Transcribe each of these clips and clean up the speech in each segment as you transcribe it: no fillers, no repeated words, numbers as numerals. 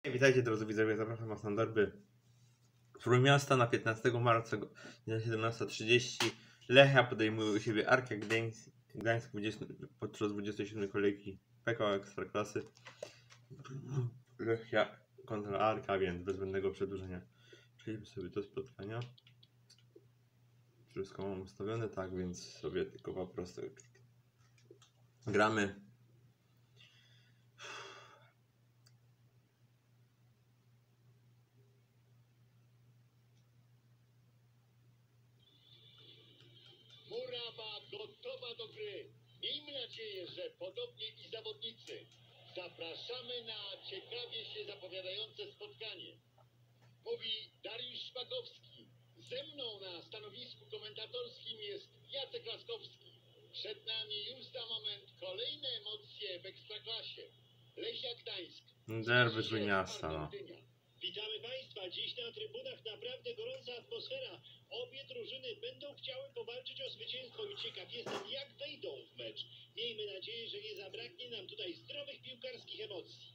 Witajcie drodzy widzowie, zapraszam was na derby Trójmiasta na 15 marca na 17:30. Lechia podejmuje u siebie Arkę Gdańsk podczas 27 kolejki PKO Ekstraklasy. Lechia kontra Arka, więc bez zbędnego przedłużenia przejdźmy sobie do spotkania. Wszystko mam ustawione, tak więc sobie tylko po prostu gramy. Murawa gotowa do gry. Miejmy nadzieję, że podobnie i zawodnicy. Zapraszamy na ciekawie się zapowiadające spotkanie. Mówi Dariusz Szpakowski. Ze mną na stanowisku komentatorskim jest Jacek Laskowski. Przed nami już za moment kolejne emocje w Ekstraklasie. Lechia Gdańsk. Derby Trójmiasta, no. Witamy Państwa. Dziś na trybunach naprawdę gorąca atmosfera. Obie drużyny będą chciały powalczyć o zwycięstwo i ciekaw jestem, jak wejdą w mecz. Miejmy nadzieję, że nie zabraknie nam tutaj zdrowych piłkarskich emocji.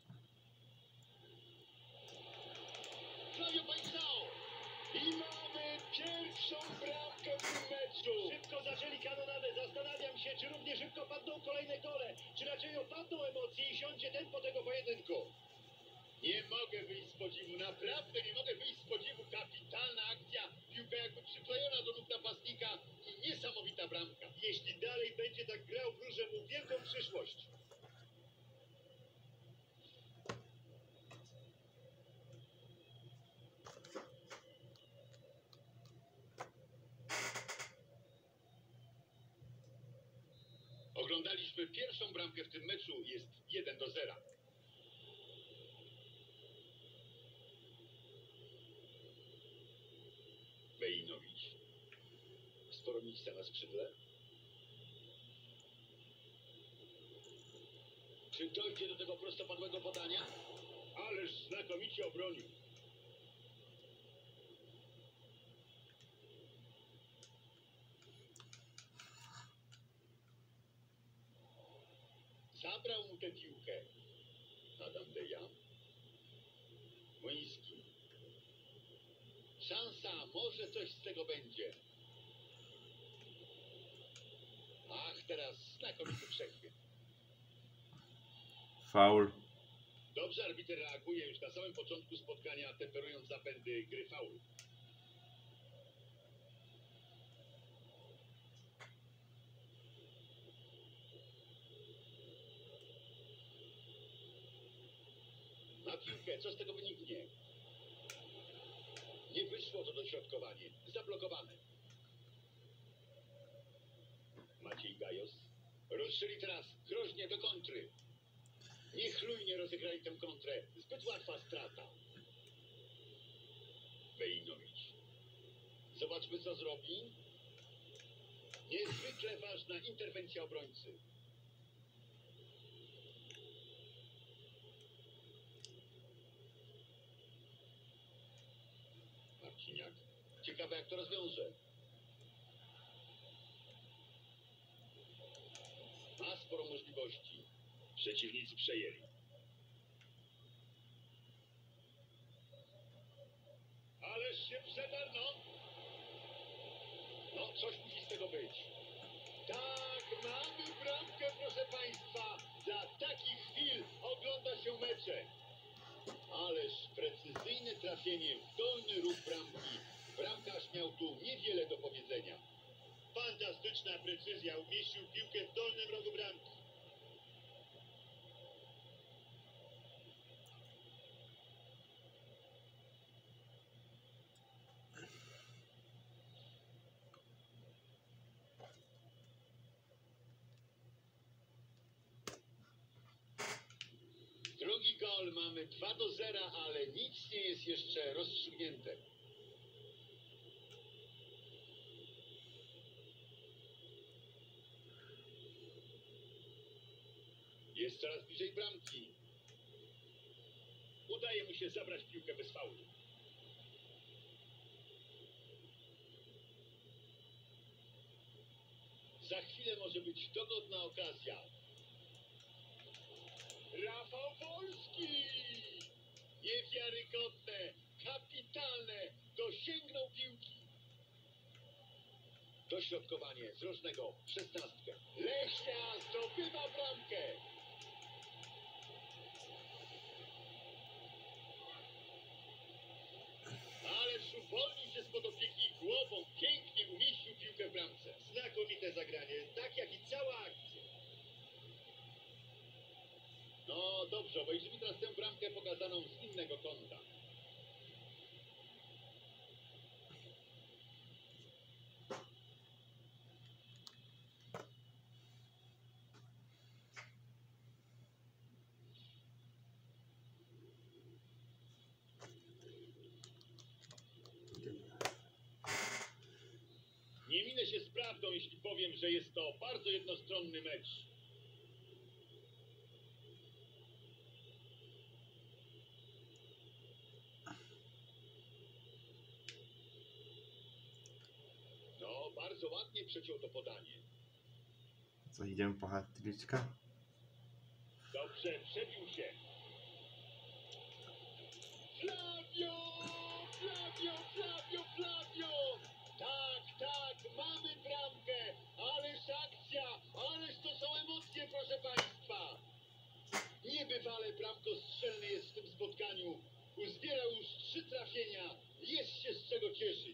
Flavio Paixão! I mamy pierwszą bramkę w tym meczu. Szybko zaczęli kanonadę. Zastanawiam się, czy równie szybko padną kolejne gole, czy raczej opadną emocje i siądzie tempo tego pojedynku. Nie mogę wyjść z podziwu, naprawdę nie mogę wyjść z podziwu. Kapitalna akcja, piłka jakby przyklejona do nóg napastnika i niesamowita bramka. Jeśli dalej będzie tak grał, wróżę mu wielką przyszłość. Oglądaliśmy pierwszą bramkę w tym meczu, jest 1-0. Bejnowicz. Sporo miejsca na skrzydle. Czy dojdzie do tego prostopadłego podania? Ależ znakomicie obronił. Zabrał mu tę piłkę. Adam Deja. Młyński. Szansa, może coś z tego będzie. Ach, teraz znakomity przechwyt. Faul. Dobrze arbiter reaguje już na samym początku spotkania, temperując zapędy gry faul. Na piłkę, co z tego wyniknie? Nie wyszło to dośrodkowanie. Zablokowane. Maciej Gajos. Ruszyli teraz groźnie do kontry. Niechlujnie rozegrali tę kontrę. Zbyt łatwa strata. Bejnowicz. Zobaczmy, co zrobi. Niezwykle ważna interwencja obrońcy. Marciniak. Ciekawe, jak to rozwiąże. Ma sporo możliwości. Przeciwnicy przejęli. Ależ się przedarł, no, coś musi z tego być. Tak, mamy bramkę, proszę Państwa. Dla takich chwil ogląda się mecze. Ależ precyzyjne trafienie w dolny róg bramki. Bramkarz miał tu niewiele do powiedzenia. Fantastyczna precyzja. Umieścił piłkę w dolnym rogu bramki. Drugi gol, mamy 2-0, ale nic nie jest jeszcze rozstrzygnięte. Jest coraz bliżej bramki. Udaje mu się zabrać piłkę bez faulu. Za chwilę może być dogodna okazja. Rafał Wolski! Nie wilgotne, kapitalne, dosięgnął piłki. Dośrodkowanie z rożnego, 16. Lechia zdobywa bramkę. Ależ uwolnił się spod opieki głową, pięknie umieścił piłkę w bramce. Znakomite zagranie, tak jak i cała akcja. No dobrze, obejrzymy teraz tę bramkę pokazaną z innego kąta. Nie minę się z prawdą, jeśli powiem, że jest to bardzo jednostronny mecz. No, bardzo ładnie przeciął to podanie. Co, idziemy po hat-triczka? Dobrze, przebił się. Flavio! Flavio, Flavio, Flavio! Tak, tak, mamy bramkę! Ależ akcja! Ależ to są emocje, proszę Państwa! Niebywale bramkostrzelny jest w tym spotkaniu. Uzbierał już 3 trafienia. Jest się z czego cieszyć.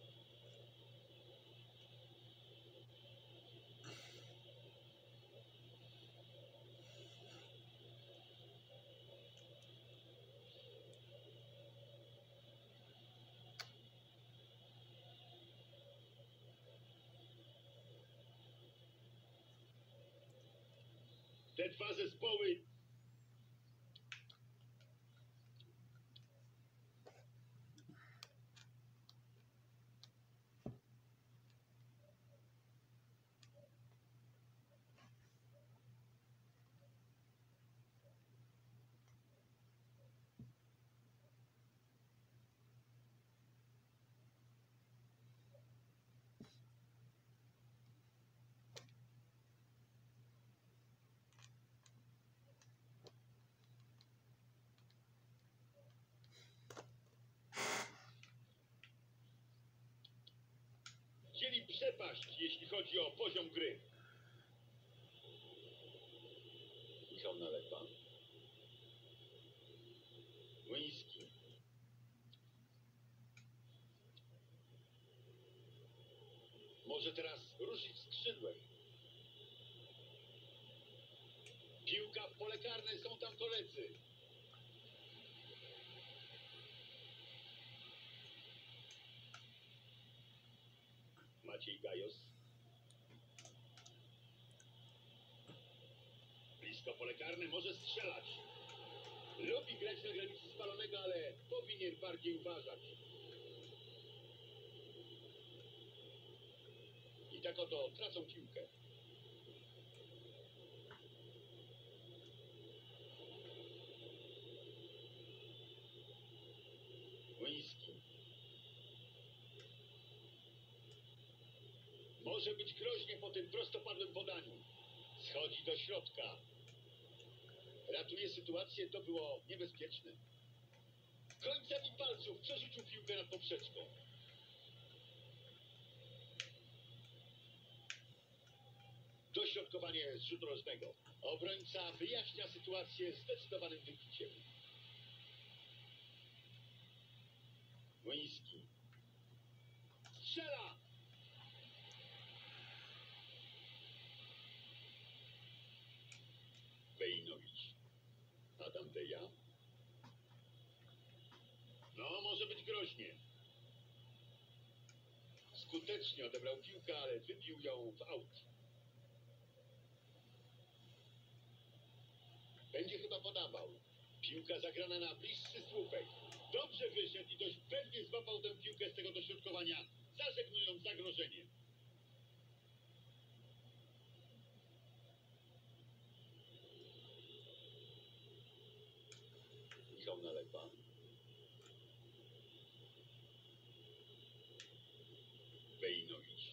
Te dwa zespoły dzieli przepaść, jeśli chodzi o poziom gry. Michał Nalepa. Łyński. Może teraz ruszyć skrzydłem. Piłka w pole karne, są tam koledzy. Maciej Gajos. Blisko pole karne, może strzelać. Lubi grać na granicy spalonego, ale powinien bardziej uważać. I tak oto tracą piłkę. Łyński. Może być groźnie po tym prostopadłym podaniu. Schodzi do środka. Ratuje sytuację, to było niebezpieczne. Końcami palców przerzucił piłkę nad poprzeczką. Dośrodkowanie z rzutu rożnego. Obrońca wyjaśnia sytuację zdecydowanym wybiciem. Łyński. Strzela! Bejnowicz. Adam Deja. No, może być groźnie. Skutecznie odebrał piłkę, ale wybił ją w aut. Będzie chyba podawał. Piłka zagrana na bliższy słupek. Dobrze wyszedł i dość pewnie złapał tę piłkę z tego dośrodkowania, zażegnując zagrożenie. Michał Nalepa. Bejnowicz.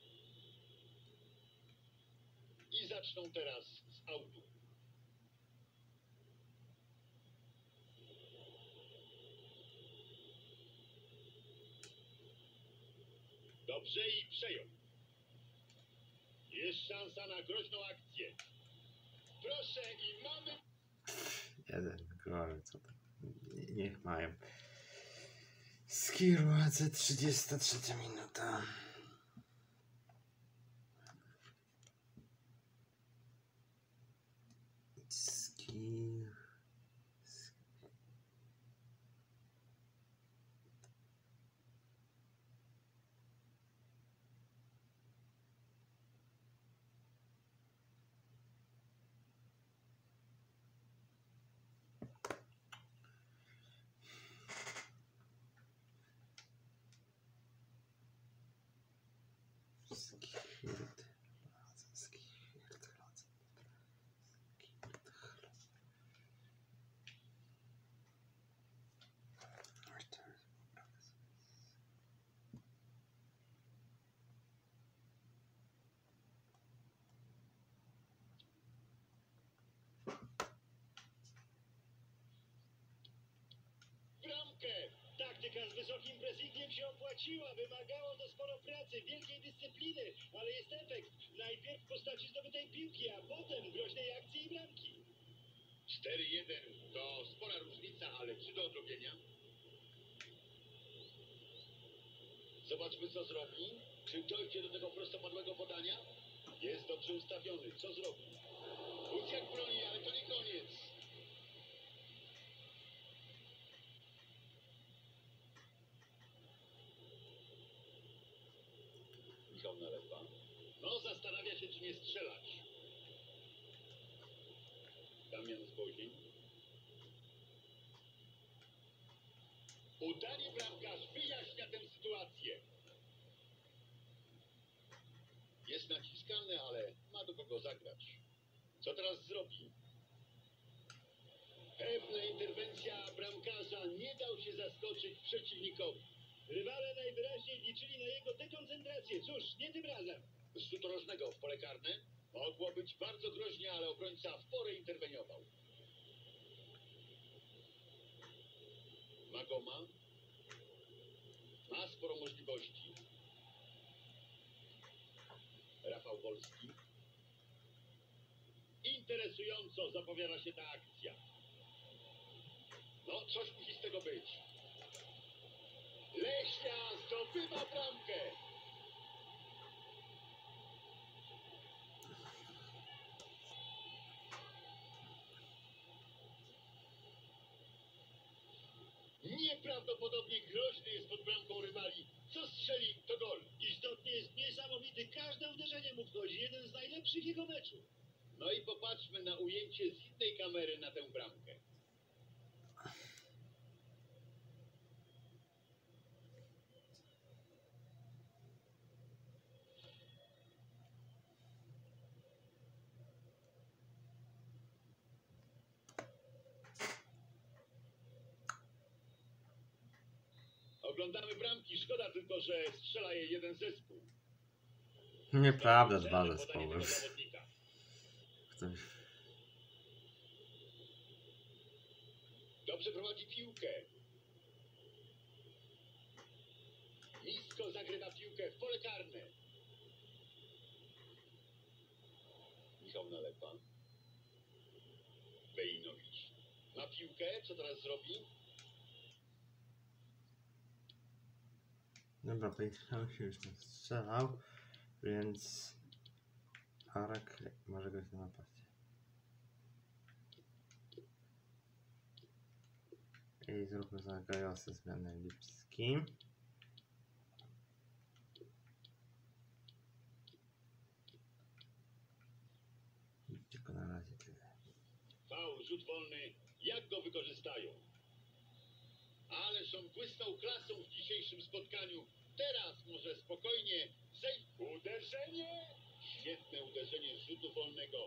I zaczną teraz z autu. Dobrze i przejął. Jest szansa na groźną akcję. Proszę i mamy... Jeden gol, co to? Niech mają. Skirładze, 33 minuta. Bramkę! Taktyka z wysokim pressingiem się opłaciła. Wymagało to sporo pracy, wielkiej dyscypliny, ale jest efekt. Najpierw w postaci zdobytej piłki, a potem groźnej akcji i bramki. 4-1 to spora różnica, ale czy do odrobienia? Zobaczmy, co zrobi. Czy dojdzie do tego prostopadłego podania? Jest dobrze ustawiony. Co zrobi? Kuciak broni, ale to nie koniec. Michał Nalepa. No, zastanawia się, czy nie strzelać. Damian Zbozień. Udanie bramkarz wyjaśnia tę sytuację. Jest naciskany, ale ma do kogo zagrać. Co teraz zrobi? Pewna interwencja bramkarza nie dał się zaskoczyć przeciwnikowi. Rywale najwyraźniej liczyli na jego dekoncentrację. Cóż, nie tym razem. Z rzutu rożnego w pole karne mogło być bardzo groźnie, ale obrońca w porę interweniował. Magoma ma sporo możliwości. Rafał Wolski. Interesująco zapowiada się ta akcja. No, coś musi z tego być. Leśnia zdobywa bramkę. Nieprawdopodobnie groźny jest pod bramką rywali. Co strzeli, to gol. Istotnie jest niesamowity. Każde uderzenie mu wchodzi. Jeden z najlepszych jego meczu. No i popatrzmy na ujęcie z innej kamery na tę bramkę. Oglądamy bramki. Szkoda tylko, że strzela je jeden zespół. Nieprawda, dwa zespoły. Ktoś... Dobrze prowadzi piłkę. Nisko zagrywa piłkę w pole karne. Michał Nalepa. Bejnowicz. Ma piłkę. Co teraz zrobi? Dobra, Pejnał się już nie strzelał, więc Arek może grać na napadzie. I zróbmy za Gajosy zmianę Lipskim. Tylko na razie tyle. Faul, rzut wolny. Jak go wykorzystają? Ależ on błysnął klasą w dzisiejszym spotkaniu. Teraz może spokojnie zejść. Uderzenie! Świetne uderzenie z rzutu wolnego.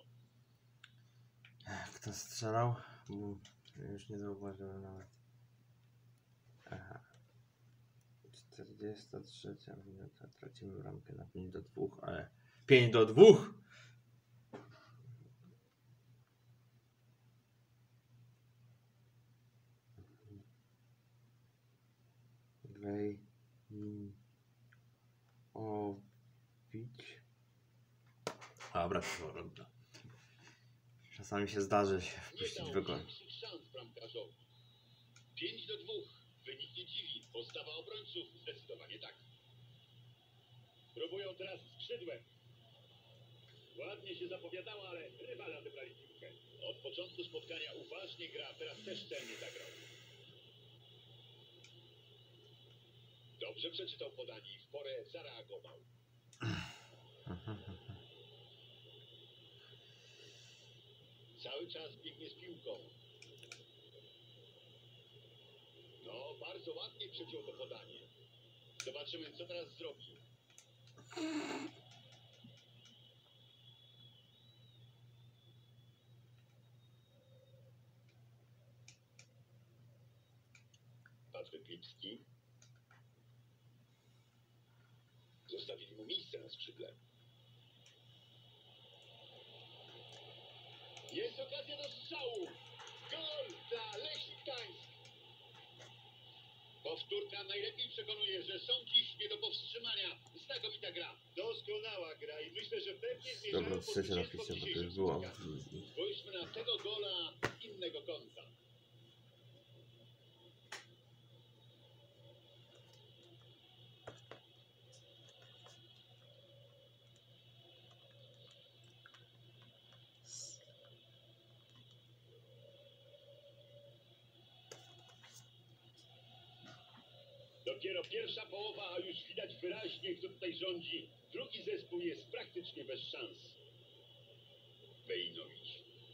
Kto strzelał? Już nie zauważyłem nawet. Aha. 43 minuta. Tracimy bramkę na 5-2, ale 5-2! Wej. Dobra, to czasami się zdarzy się Nie wpuścić dał w gol. większych szans bramkarzowi. 5-2. Wynik nie dziwi. Postawa obrońców zdecydowanie tak. Próbują teraz skrzydłem. Ładnie się zapowiadało, ale rywale odebrali piłkę. Od początku spotkania uważnie gra, teraz też celnie zagrał. Dobrze przeczytał podanie i w porę zareagował. Cały czas biegnie z piłką. No, bardzo ładnie przeciął to podanie. Zobaczymy, co teraz zrobi. Patryk Lipski. Zostawili mu miejsce na skrzydle. Jest okazja do strzału. Gol dla Lechii Gdańsk. Powtórka najlepiej przekonuje, że są dziś nie do powstrzymania. Znakomita gra. Doskonała gra i myślę, że pewnie zmierzają Dobra, po trzecia zwycięstwo w napisy, bo to dzisiejszym już było w spotkaniu. iluzji. Spójrzmy na tego gola z innego kąta. Dopiero pierwsza połowa, a już widać wyraźnie, kto tutaj rządzi. Drugi zespół jest praktycznie bez szans. Wejnowicz.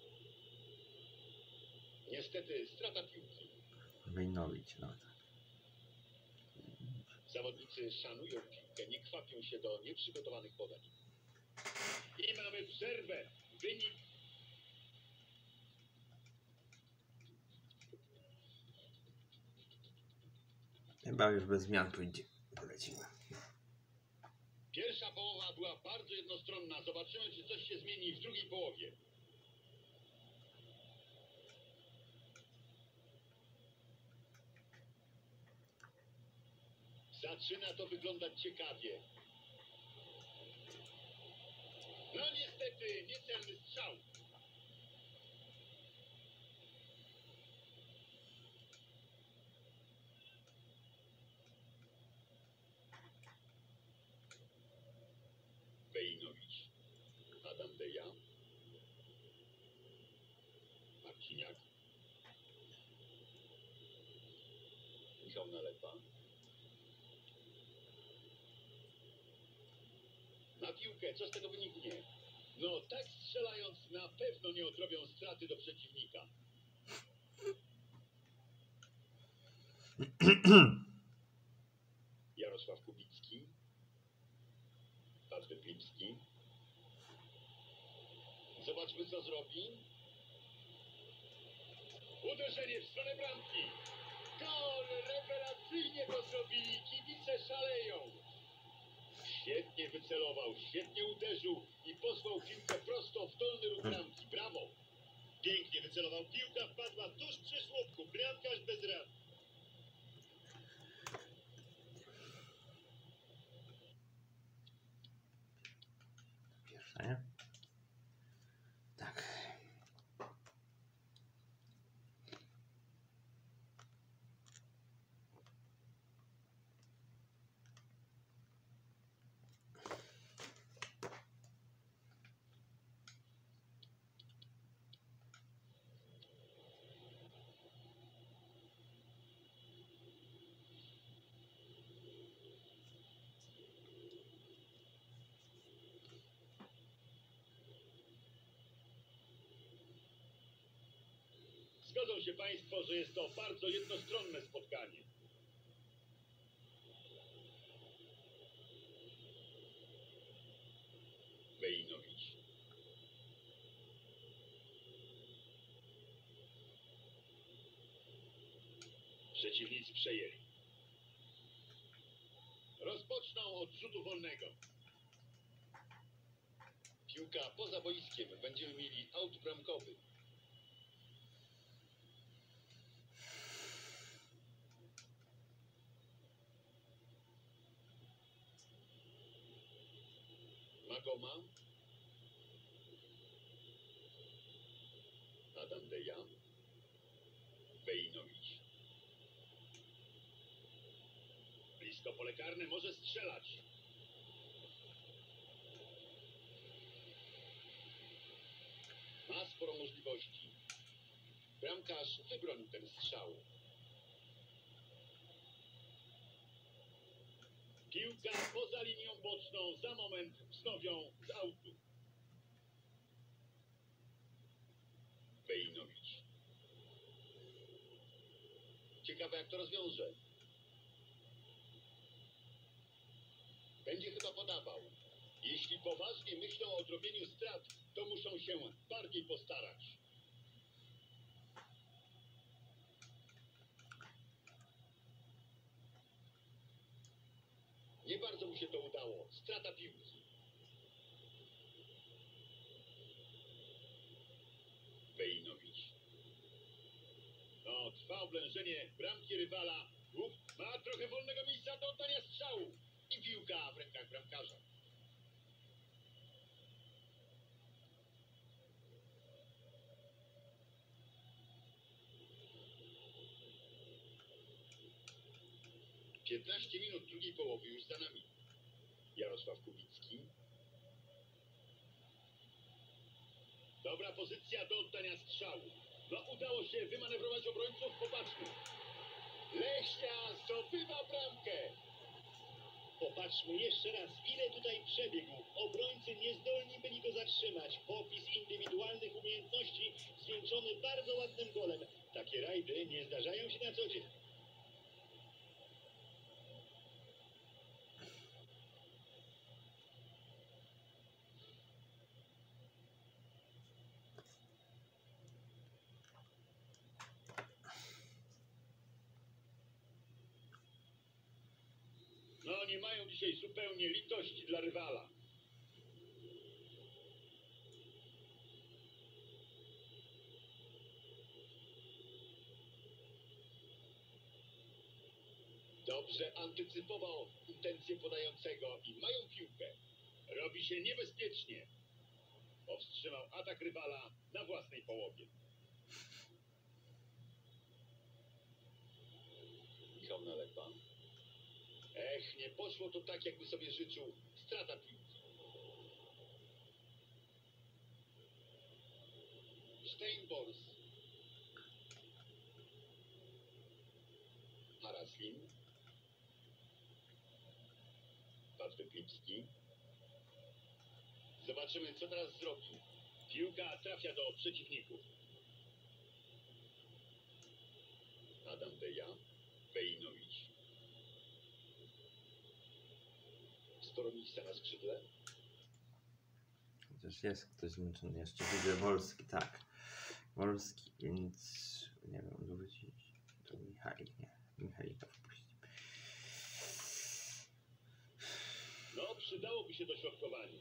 Niestety strata piłki. Wejnowić, no tak. Zawodnicy szanują piłkę, nie kwapią się do nieprzygotowanych podań. I mamy przerwę. Wynik. Chyba już bez zmian pójdzie. Polecimy. Pierwsza połowa była bardzo jednostronna. Zobaczymy, czy coś się zmieni w drugiej połowie. Zaczyna to wyglądać ciekawie. No niestety, niecelny strzał. Wejnowicz. Adam Deja. Marciniak. Michał Nalepa. Na piłkę, co z tego wyniknie? No tak strzelając na pewno nie odrobią straty do przeciwnika. Jarosław Kubicki. Patryk Lipski. Zobaczmy, co zrobi. Uderzenie w stronę bramki. Gol! Rewelacyjnie to zrobili. Kibice szaleją. Świetnie wycelował, świetnie uderzył i posłał piłkę prosto w dolny róg bramki. Brawo! Pięknie wycelował. Piłka wpadła tuż przy słupku. Bramkarz bez rad. Pierwsza, nie? Tak. Zgodzą się Państwo, że jest to bardzo jednostronne spotkanie. Wejnowicz. Przeciwnicy przejęli. Rozpoczną od rzutu wolnego. Piłka poza boiskiem. Będziemy mieli aut bramkowy. Magoma. blisko pole karne, może strzelać. Ma sporo możliwości. Bramkarz wybronił ten strzał. Piłka poza linią boczną, za moment wznowią z autu. Bejnowicz. Ciekawe, jak to rozwiąże. Będzie chyba podawał. Jeśli poważnie myślą o odrobieniu strat, to muszą się bardziej postarać. Nie bardzo mu się to udało. Strata piłki. Bejnowicz. No, trwa oblężenie bramki rywala. Ma trochę wolnego miejsca do oddania strzału. I piłka w rękach bramkarza. Piętnaście minut drugiej połowy już za nami. Jarosław Kubicki. Dobra pozycja do oddania strzału. No, udało się wymanewrować obrońców. Popatrzmy. Leśnia zdobywa bramkę. Popatrzmy jeszcze raz, ile tutaj przebiegł. Obrońcy niezdolni byli go zatrzymać. Popis indywidualnych umiejętności zwieńczony bardzo ładnym golem. Takie rajdy nie zdarzają się na co dzień. No, nie mają dzisiaj zupełnie litości dla rywala. Dobrze antycypował intencje podającego i mają piłkę. Robi się niebezpiecznie. Powstrzymał atak rywala na własnej połowie. Michał Nalepa. Nie poszło to tak, jakby sobie życzył. Strata piłki. Steinbors. Haraslin. Patryk Lipski. Zobaczymy, co teraz zrobi. Piłka trafia do przeciwników. Adam Deja. Bejnowicz. Sporo miejsca na skrzydle. Chociaż jest ktoś zmęczony. Jeszcze widzę Wolski, tak. Wolski, więc nie wiem, wrócić. To Michalik, nie. Michalika wpuścić. No, przydałoby się dośrodkowanie.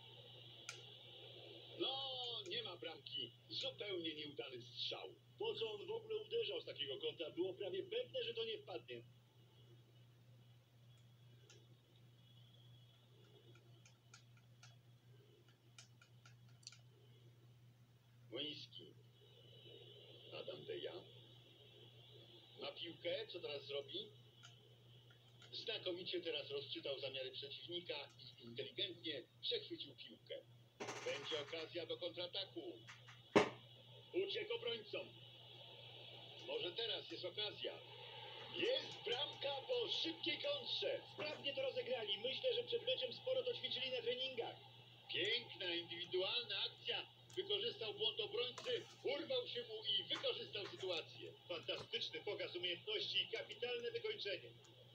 No, nie ma bramki. Zupełnie nieudany strzał. Po co on w ogóle uderzał z takiego kąta? Było prawie pewne, że to nie wpadnie. Łyński. Adam Deja. Ma piłkę. Co teraz zrobi? Znakomicie teraz rozczytał zamiary przeciwnika i inteligentnie przechwycił piłkę. Będzie okazja do kontrataku. Uciekł obrońcom. Może teraz jest okazja. Jest bramka po szybkiej kontrze. Sprawnie to rozegrali. Myślę, że przed meczem sporo to ćwiczyli na treningach. Piękna, indywidualna akcja. Wykorzystał błąd obrońcy, urwał się mu i wykorzystał sytuację. Fantastyczny pokaz umiejętności i kapitalne wykończenie.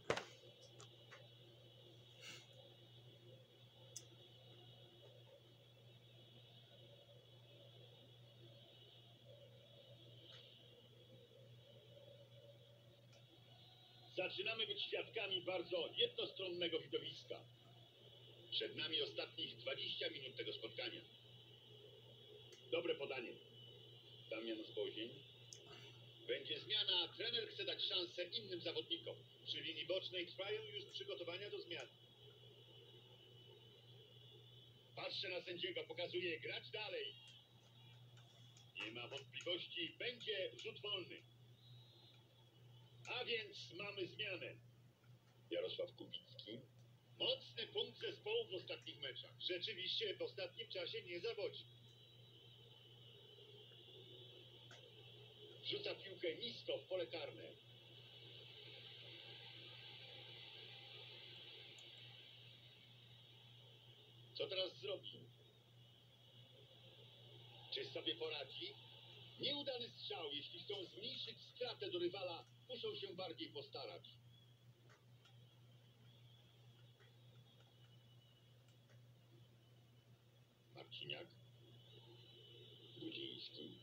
Zaczynamy być świadkami bardzo jednostronnego widowiska. Przed nami ostatnich 20 minut tego spotkania. Dobre podanie. Damian Zbozień. Będzie zmiana. Trener chce dać szansę innym zawodnikom. Przy linii bocznej trwają już przygotowania do zmian. Patrzę na sędziego. Pokazuje grać dalej. Nie ma wątpliwości. Będzie rzut wolny. A więc mamy zmianę. Jarosław Kubicki. Mocny punkt zespołu w ostatnich meczach. Rzeczywiście w ostatnim czasie nie zawodzi. Wrzuca piłkę nisko w pole karne. Co teraz zrobi? Czy sobie poradzi? Nieudany strzał. Jeśli chcą zmniejszyć stratę do rywala, muszą się bardziej postarać. Marciniak. Gudziński.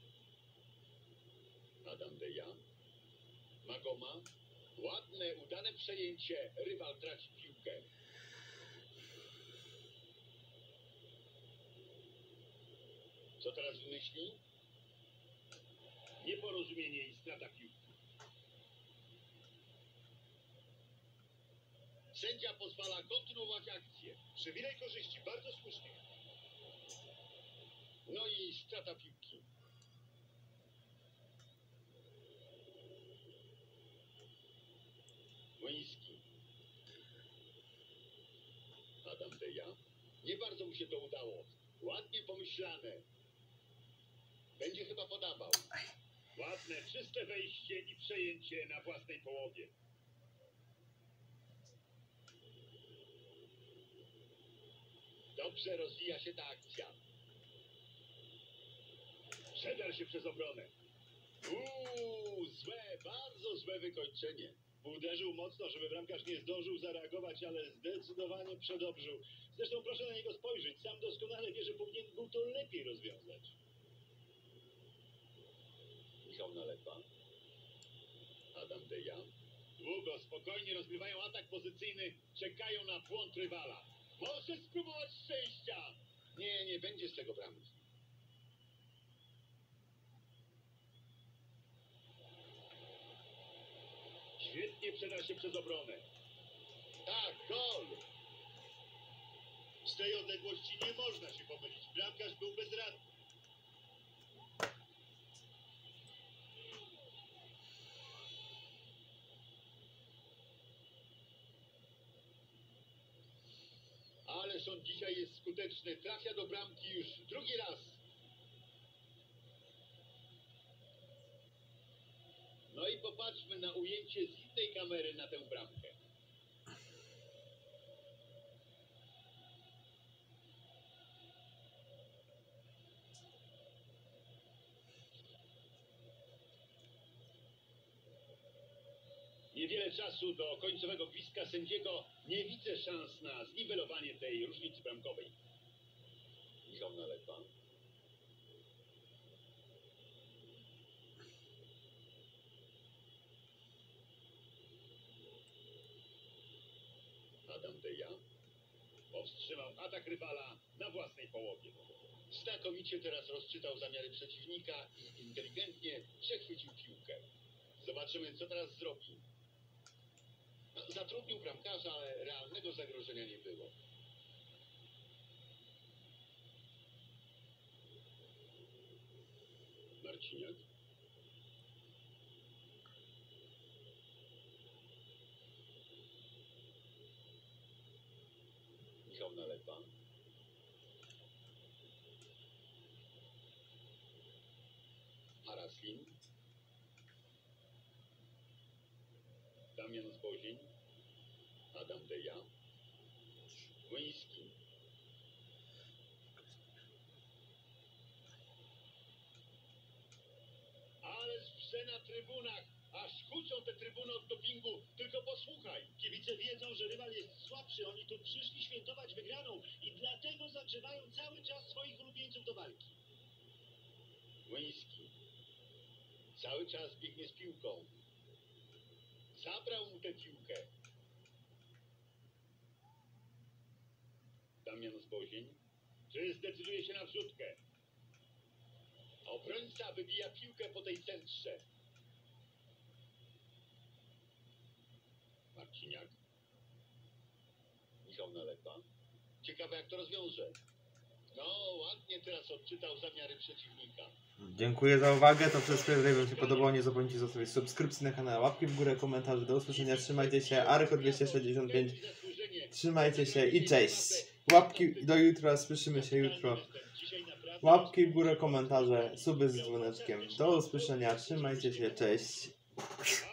Adam Deja. Magoma. Ładne, udane przejęcie. Rywal traci piłkę. Co teraz wymyśli? Nieporozumienie i strata piłki. Sędzia pozwala kontynuować akcję. Przywilej korzyści, bardzo słusznie. No i strata piłki. Młyński. Adam Deja. Nie bardzo mu się to udało. Ładnie pomyślane. Będzie chyba podawał. Ładne, czyste wejście i przejęcie na własnej połowie. Dobrze rozwija się ta akcja. Przedarł się przez obronę. Złe, bardzo złe wykończenie. Uderzył mocno, żeby bramkarz nie zdążył zareagować, ale zdecydowanie przedobrzył. Zresztą proszę na niego spojrzeć. Sam doskonale wie, że powinien był to lepiej rozwiązać. Michał Nalepa. Adam Deja. Długo, spokojnie rozgrywają atak pozycyjny. Czekają na błąd rywala. Może spróbować szczęścia. Nie będzie z tego bramki. Świetnie przedarł się przez obronę. Tak, gol! Z tej odległości nie można się pomylić. Bramkarz był bezradny. Ależ on dzisiaj jest skuteczny. Trafia do bramki już drugi raz. No i popatrzmy na ujęcie z innej kamery na tę bramkę. Niewiele czasu do końcowego gwizdka sędziego. Nie widzę szans na zniwelowanie tej różnicy bramkowej. Michał Nalepa. Adam Deja. Powstrzymał atak rywala na własnej połowie. Znakomicie teraz rozczytał zamiary przeciwnika i inteligentnie przechwycił piłkę. Zobaczymy, co teraz zrobi. Zatrudnił bramkarza, ale realnego zagrożenia nie było. Marciniak. Michał Nalepa. Haraslin. Damian Zbozień. Adam Deja. Młyński. Ależ wrze na trybunach. Aż huczą te trybuny od dopingu. Tylko posłuchaj. Kibice wiedzą, że rywal jest słabszy. Oni tu przyszli świętować wygraną i dlatego zagrzewają cały czas swoich ulubieńców do walki. Młyński. Cały czas biegnie z piłką. Zabrał mu tę piłkę. Damian Zbozień. Czy zdecyduje się na wrzutkę? Obrońca wybija piłkę po tej centrze. Marciniak. Michał Nalepa. Ciekawe, jak to rozwiąże. No, ładnie teraz odczytał zamiary przeciwnika. Dziękuję za uwagę, to wszystko. Jeżeli wam się podobało, nie zapomnijcie zostawić subskrypcji na kanale, łapki w górę, komentarze. Do usłyszenia, trzymajcie się. Aryko 265, trzymajcie się i cześć. Łapki do jutra, słyszymy się jutro. Łapki w górę, komentarze, suby z dzwoneczkiem. Do usłyszenia, trzymajcie się, cześć.